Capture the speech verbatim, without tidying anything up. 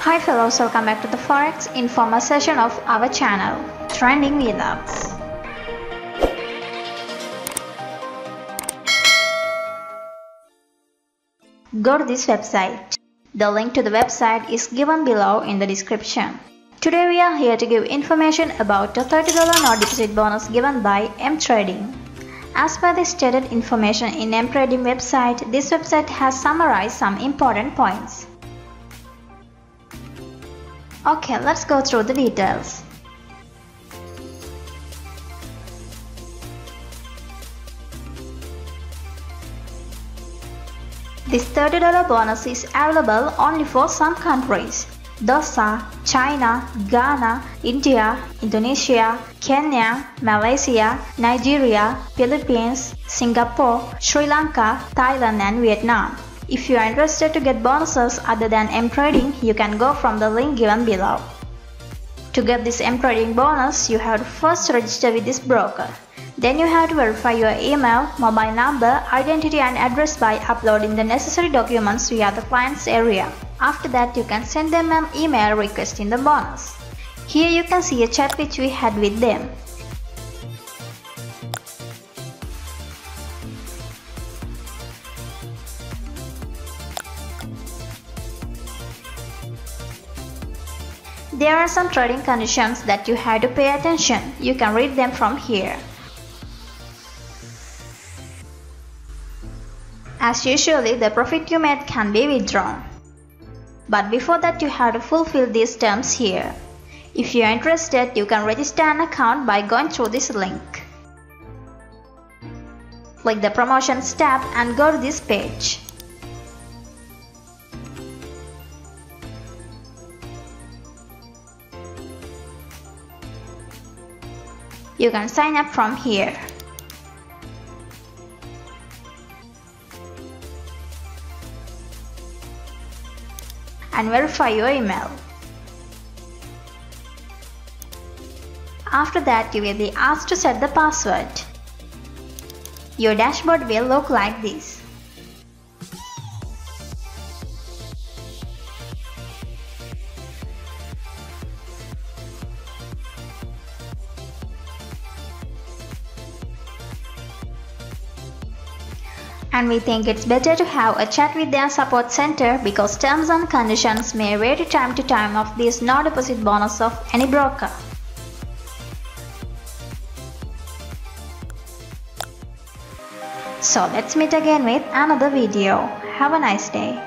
Hi fellows, welcome back to the Forex Informal session of our channel, Trending with Us. Go to this website. The link to the website is given below in the description. Today we are here to give information about the thirty dollar no deposit bonus given by mTrading. As per the stated information in mTrading website, this website has summarized some important points. Okay, let's go through the details. This thirty dollar bonus is available only for some countries. Those are China, Ghana, India, Indonesia, Kenya, Malaysia, Nigeria, Philippines, Singapore, Sri Lanka, Thailand and Vietnam. If you are interested to get bonuses other than mTrading, you can go from the link given below. To get this mTrading bonus, you have to first register with this broker. Then you have to verify your email, mobile number, identity and address by uploading the necessary documents via the client's area. After that, you can send them an email requesting the bonus. Here you can see a chat which we had with them. There are some trading conditions that you have to pay attention. You can read them from here. As usually, the profit you made can be withdrawn. But before that, you have to fulfill these terms here. If you are interested, you can register an account by going through this link. Click the Promotions tab and go to this page. You can sign up from here. And verify your email. After that, you will be asked to set the password. Your dashboard will look like this. And we think it's better to have a chat with their support center because terms and conditions may vary time to time of this no deposit bonus of any broker. So let's meet again with another video. Have a nice day.